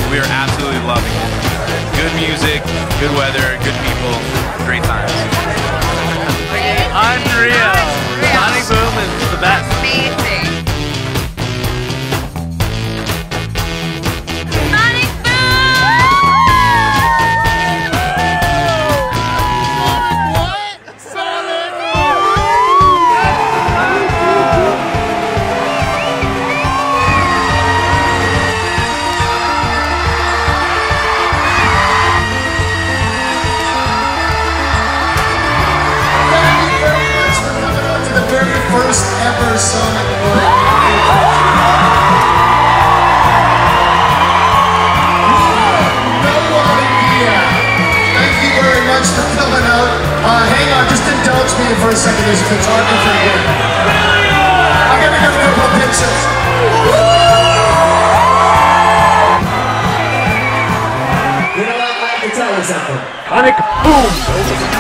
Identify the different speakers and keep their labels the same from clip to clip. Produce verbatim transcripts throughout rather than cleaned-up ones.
Speaker 1: we are absolutely loving it. Good music, good weather, good people, great times.
Speaker 2: Unreal. Sonic Boom is the best.
Speaker 3: Amazing.
Speaker 4: First ever Sonic Boom. No idea. Thank you very much for coming out. Uh, hang on, just indulge me for a second. There's a photographer here. I'm gonna get a couple of pictures. You know what? I have to tell you something.
Speaker 2: Sonic Boom.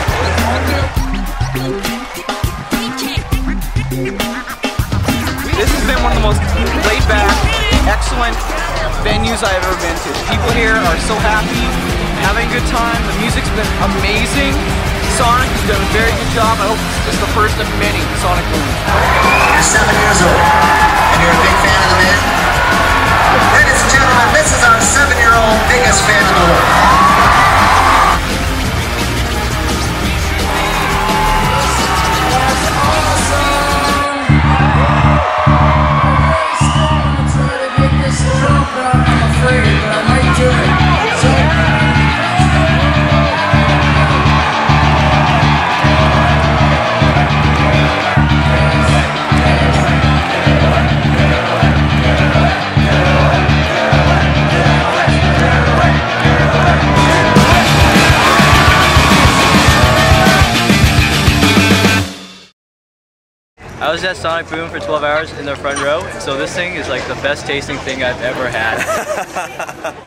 Speaker 5: This has been one of the most laid-back, excellent venues I've ever been to. People here are so happy, having a good time. The music's been amazing. Sonic has done a very good job. I hope this is the first of many Sonic Booms.
Speaker 4: You're seven years old, and you're a big fan of the band? Ladies and gentlemen, this is our seven-year-old biggest fan in the world.
Speaker 2: I was at Sonic Boom for twelve hours in the front row, so this thing is like the best tasting thing I've ever had.